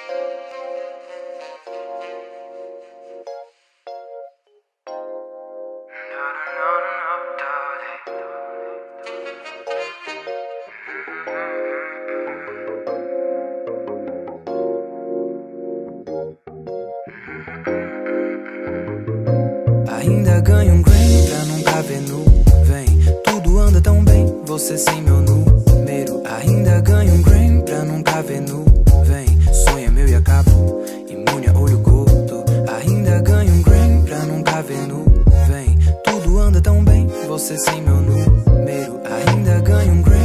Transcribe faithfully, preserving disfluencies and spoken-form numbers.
Ainda ganho um Grammy pra nunca ver nuvem. Tudo anda tão bem, você sem meu número. Ainda ganho um Grammy pra nunca ver nuvem. Sonho é meu e acabou, imune a olho gordo. Ainda ganho um Grammy pra nunca ver nuvem. Tudo anda tão bem, você sem meu número. Ainda ganho um Grammy